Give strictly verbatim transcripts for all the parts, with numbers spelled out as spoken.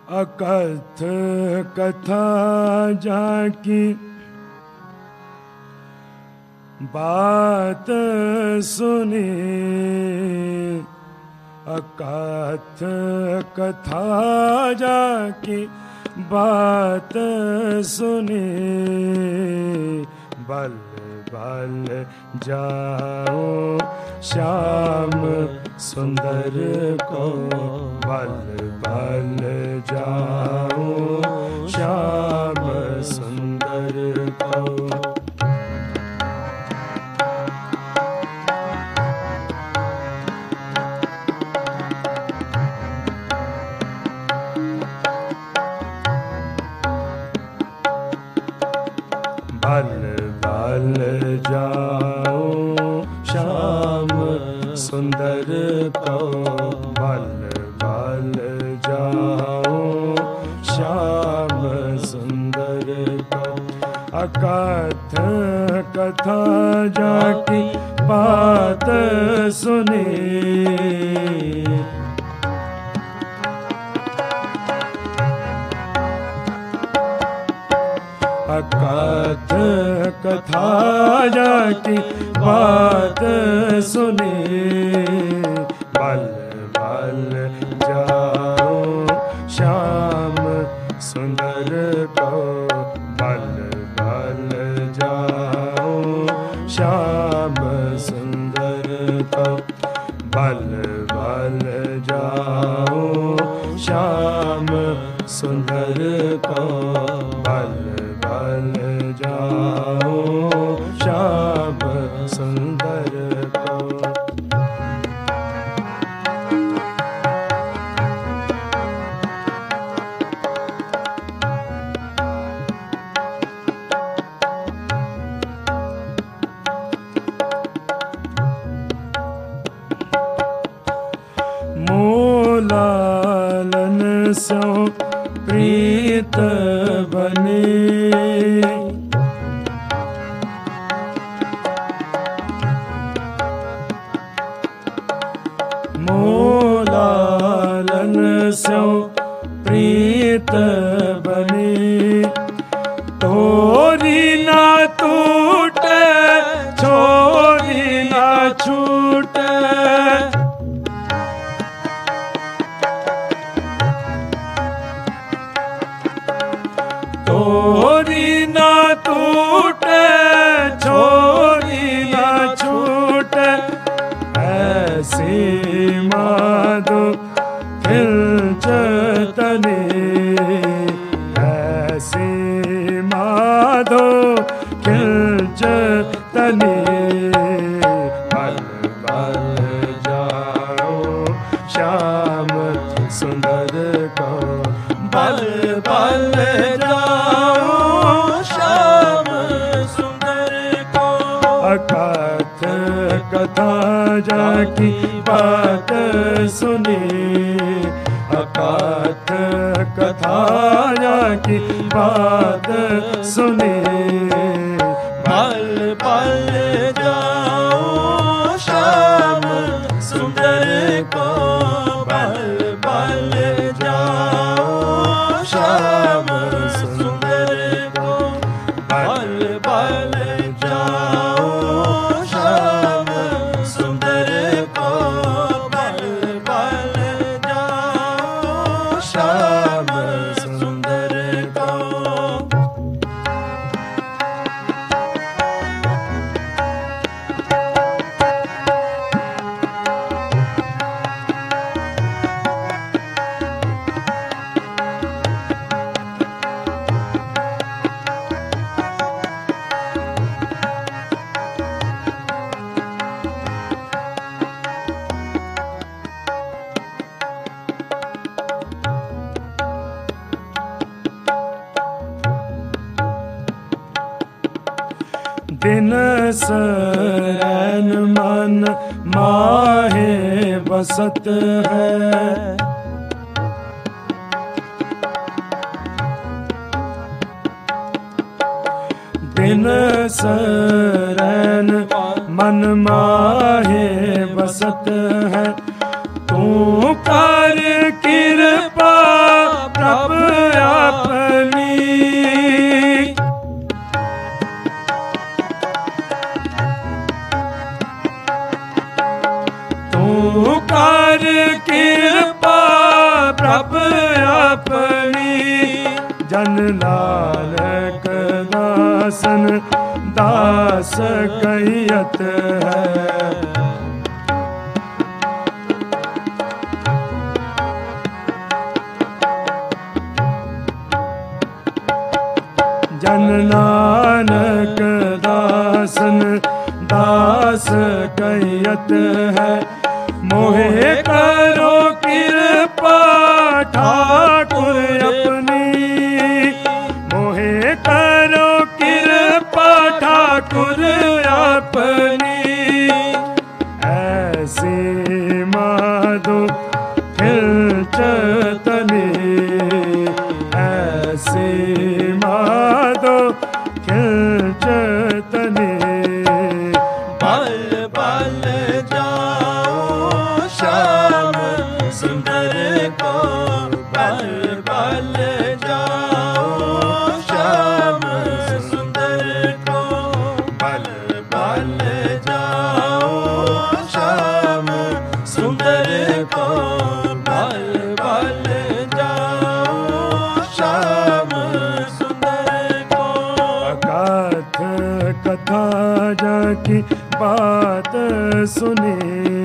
अकथ कथा जाकी बात सुनी, अकथ कथा जाकी बात सुनी, बल बल जाओ श्याम सुंदर को, बल बल जाओ श्याम सुंदर को। बल बल जाओ श्याम सुंदर को, बल बल जाओ श्याम सुंदर को। अकथ कथा जाकी बात सुनी, अकथ कथा जाकी बात सुनी, बल बल जाओ श्याम सुंदर को, बल बल जाओ श्याम सुंदर को। बल बल जाओ श्याम सुंदर को, बल बल जाओ श्याम सुंदर को। मोलालन सो प्रीत बने, मोलालन सो प्रीत बने, तोरी ना टूटे छोरी ना छूटे, तोरी ना टूटे छोरी ना छूटे, ऐसी माधो खिलचतनी, ऐसी माधो खिलचतनी। बल बल जाओ श्याम सुंदर को, बल बल जाओ श्याम सुंदर को। अकथ कथा जाकी बात सुनी, अकथ कथा जाकी बात सुनी, बल बल जाओ श्याम सुंदर को, बल बल जाओ श्याम सुंदर को। बल बल जाओ श्याम सुंदर को, बल बल जाओ श्याम सुंदर को। दिन सरैन मन माहे बसत है, दिन सरैन मन माहे बसत है, तू कर कृपा प्रभु नानक दासन दास कहियत है। जन नानक दासन दास कहियत है। मोहे करो कृपा ठाकुर अपनी, मोहे करो कृपा ठाकुर अपनी। ऐसी माधो खिलचतनी, ऐसी माधो खिलचतनी। बल बल जाओ श्याम सुंदर को, बल बल जाओ श्याम सुंदर को, बल बल जाओ श्याम सुंदर को, बल बल जाओ श्याम सुंदर को। अगाध कथा जाकी बात सुने,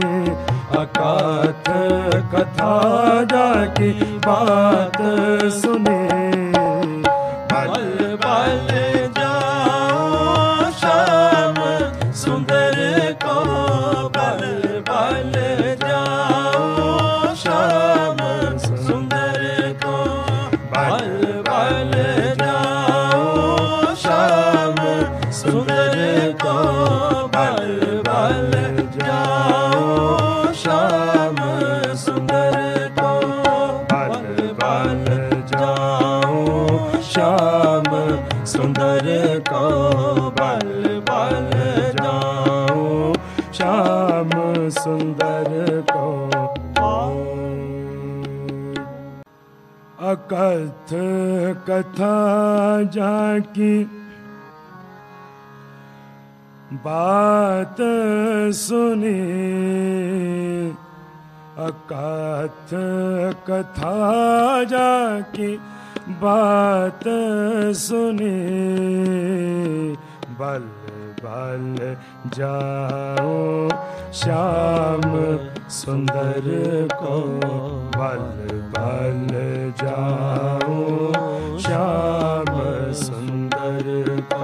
अकाथ कथा जाकी बात सुने। बल बल जाओ श्याम सुंदर को, बल बल जाओ श्याम सुंदर को, बल बल जाओ श्याम सुंदर को, बल बल जाओ श्याम सुंदर को, बल बल जाओ श्याम सुंदर को, बल बल जाओ श्याम सुंदर को। अकथ कथा जाकी बात सुनी, अकथ कथा जाकी बात सुनी। बल बल जाओ श्याम सुंदर को, बल बल जाओ श्याम सुंदर को।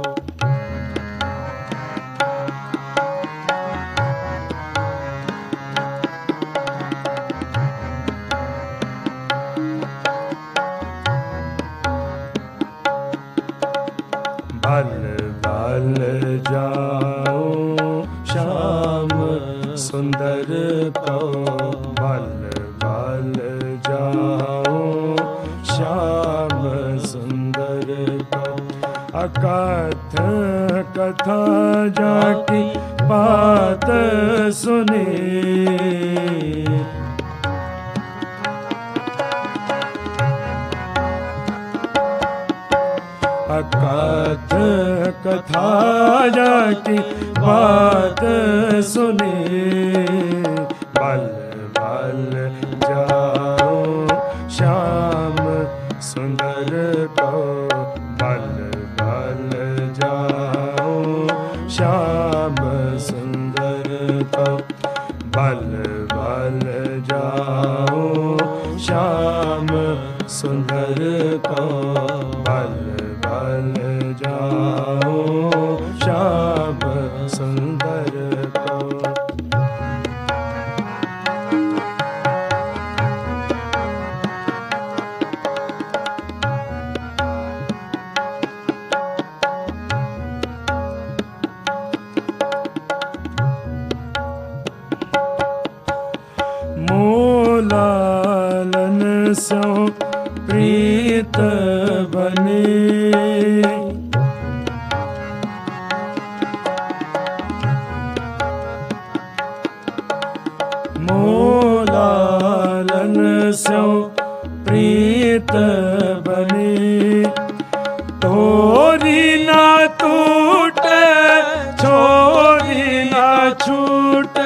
बल बल जाओ श्याम सुंदर को, बल बल जाओ श्याम सुंदर को। अकथ कथा जाकी बात सुनी, अकथ कथा जाकी बात सुनी। बल बल जाओ श्याम सुंदर को, बल बल जाओ श्याम सुंदर को, बल बल जाओ श्याम सुंदर को, बल बल जाओ श्याम सुंदर को। मोलालन सो प्रीत बने, मोलालन सो प्रीत बने। तोरी ना टूटे छोरी ना छूटे,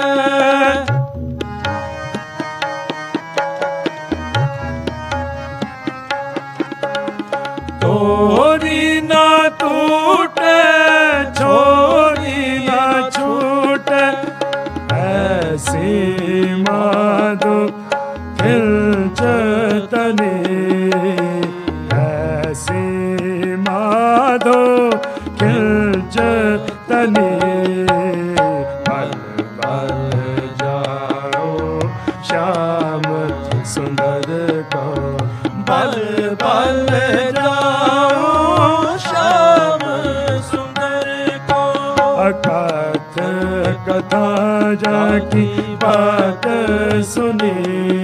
तोरी ना टूटे छोरी ना छूटे ऐसी माधो खिलचतनी ऐसी माधो खिलचतनी पल पल जाओ श्याम सुंदर को पल पल जाओ श्याम सुंदर को अकथ कथा जाकी बात सुनी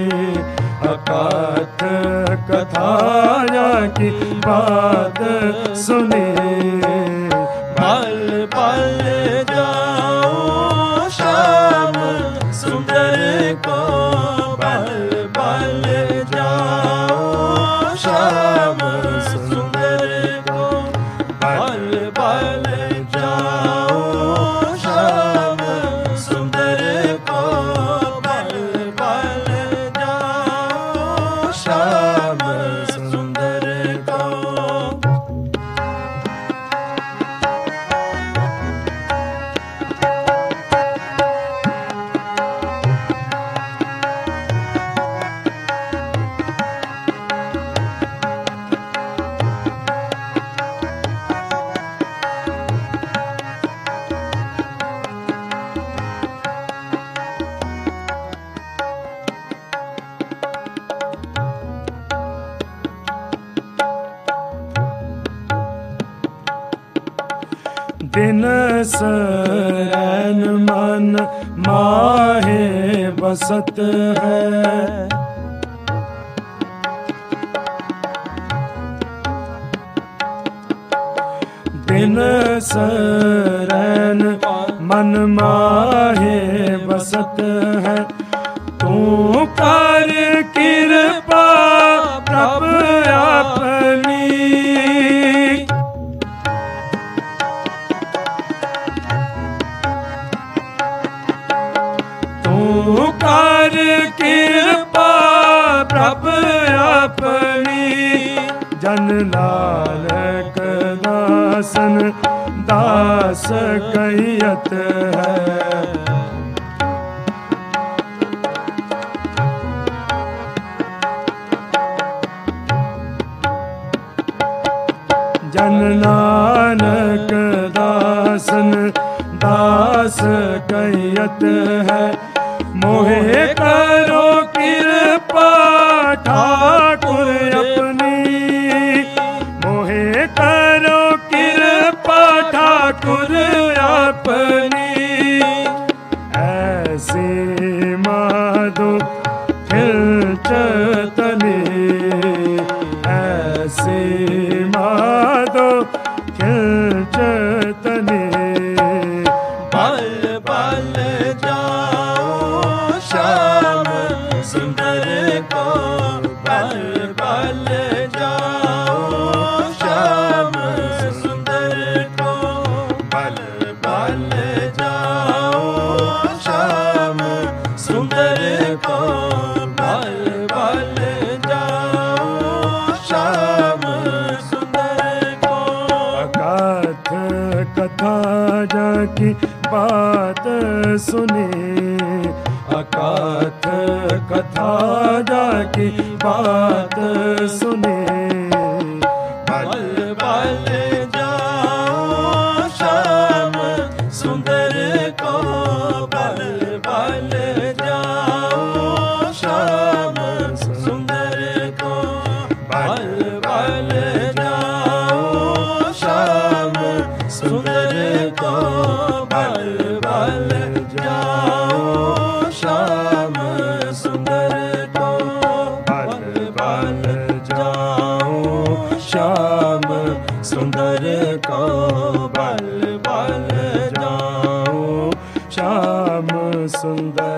अकथ कथा जाकी बात सुनी पल पल जाओ श्याम सुंदर को पल पल जाओ श्याम सुंदर को पल पल जाओ श्याम सुंदर को पल पल जाओ श्याम सुंदर को दिन सरैन मन माहे बसत है दिन सरैन मन माहे बसत है तू कर कृपा प्रभ अपनी कर कृपा प्रभ अपनी जन नानक दासन दास कहियत है जन नानक दासन दास कहियत है मोहे करो कृपा ठाकुर अपनी मोहे करो कृपा ठाकुर अपनी ऐसी माधो खिलचतनी ऐसी माधो खिलचतनी पल पल जाओ श्याम सुंदर को पल पल जाओ श्याम सुंदर को पल पल जाओ श्याम सुंदर को पल पल जाओ श्याम सुंदर को अकथ कथा जाकी बात सुने अकथ कथा जाकी बात सुने पल पल जाओ श्याम सुंदर को पल पल जाओ श्याम सुंदर को पल पल जाओ श्याम सुंदर को पल पल जाओ श्याम सुंदर को पल पल जाओ श्याम सुंदर को पल पल जाओ श्याम सुंदर